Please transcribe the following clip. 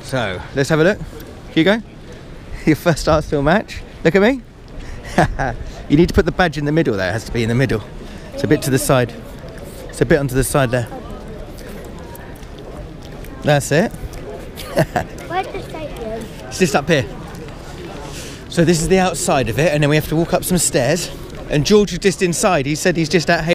So, let's have a look. Hugo, your first Arsenal match. Look at me. You need to put the badge in the middle there. It has to be in the middle. It's a bit to the side. It's a bit onto the side there. That's it. Where's the stadium? It's just up here. So this is the outside of it, and then we have to walk up some stairs. And George is just inside. He said he's just at